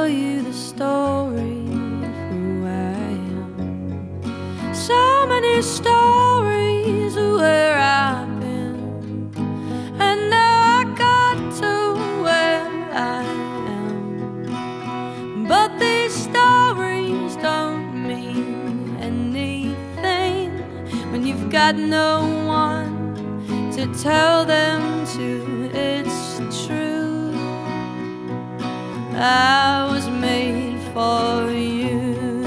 tell you the story of who I am. So many stories of where I've been, and now I got to where I am. But these stories don't mean anything when you've got no one to tell them to. It's true, I was made for you.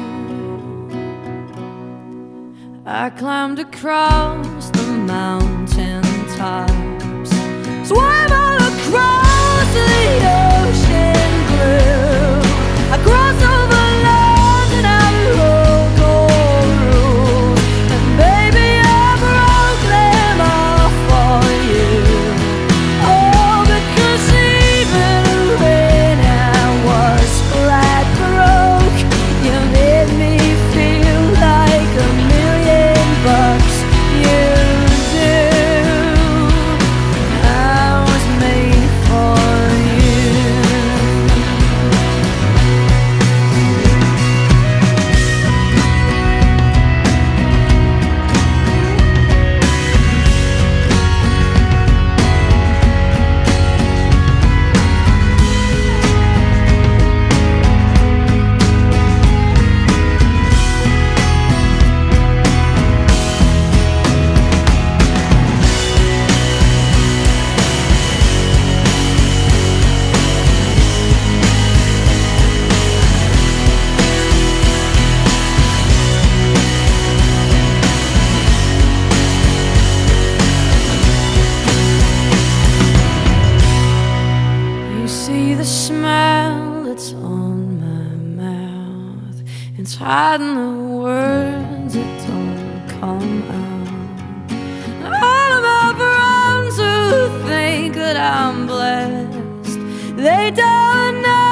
I climbed across the mountain tops, swam all across the ocean blue. I crossed over lands and I broke all rules, and baby I broke them all for you. Oh, because even when I was flat broke, you made me feel like $1,000,000. You do. I was made for you. You see the smile that's on my mouth, it's hiding the words that don't come out. All of my friends who think that I'm blessed, they don't know